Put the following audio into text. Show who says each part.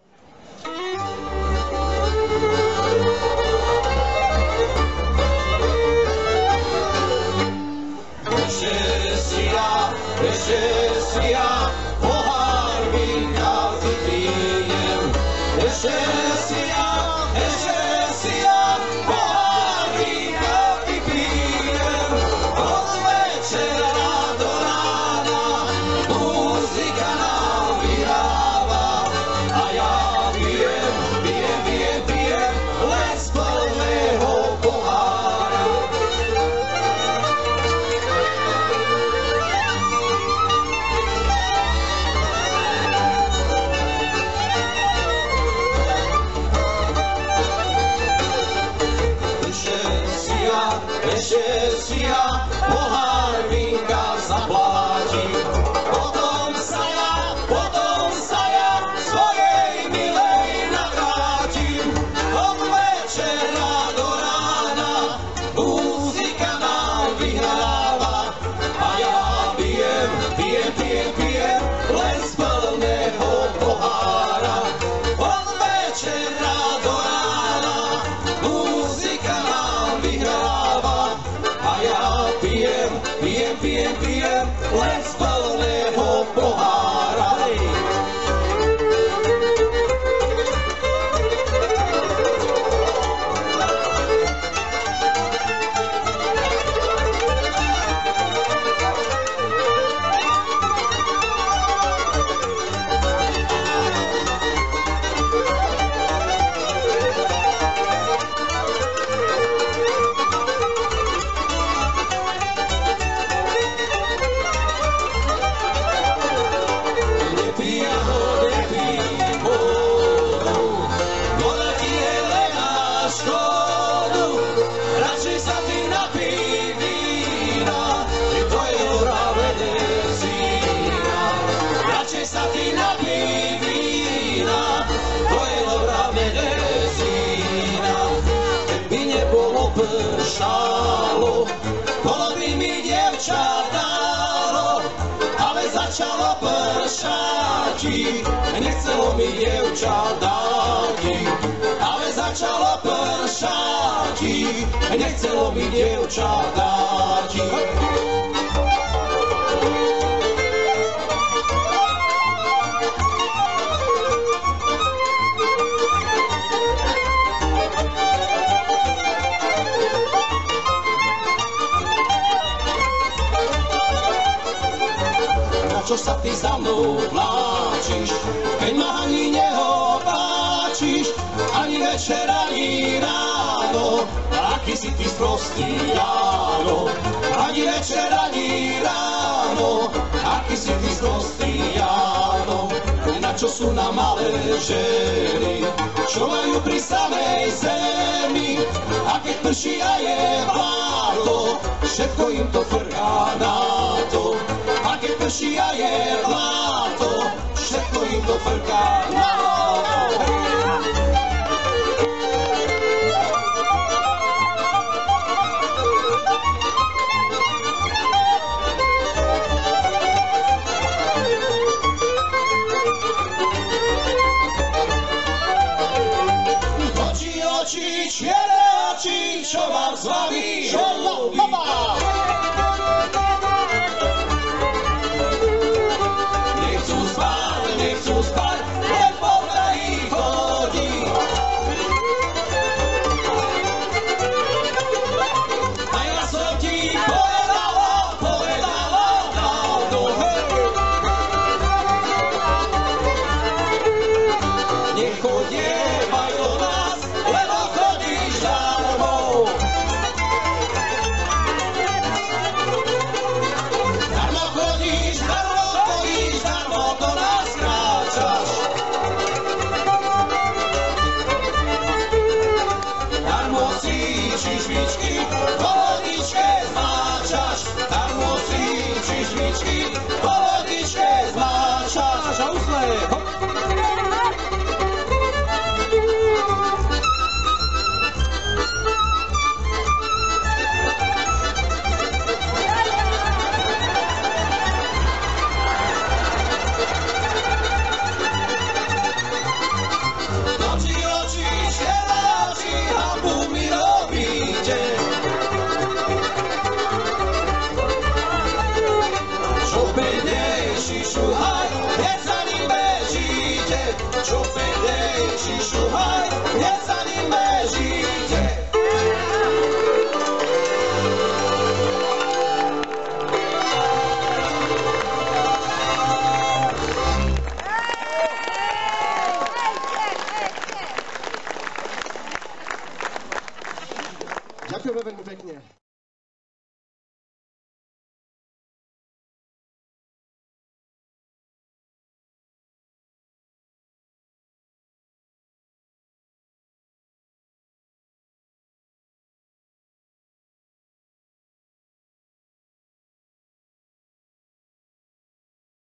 Speaker 1: Začalo pršáti, nechcelo mi dievča dáti, ale začalo pršáti, nechcelo mi dievča dáti. Čo sa ty za mnou vláčiš, keď ma ani neopáčiš, ani večer, ani ráno, aký si ty sprostý, áno. Ani večer, ani ráno, aký si ty sprostý, áno. Na čo sú nám malé ženy, čo majú pri samej zemi, a keď prší a je vláto, všetko im to frká na to. A keď prší a je vláto, všetko im to frká na to. Oči, čierne oči, čo mám s vami robí? Nechcú spať, len po kraji chodí. A ja som ti povedala dávno, nechodievaj do nás, lebo chodíš darmo. Darmo chodíš, darmo do nás kráčaš. Darmo si čižmičky po vodičke zmáčaš. Darmo si čižmičky po vodičke zmáčaš. A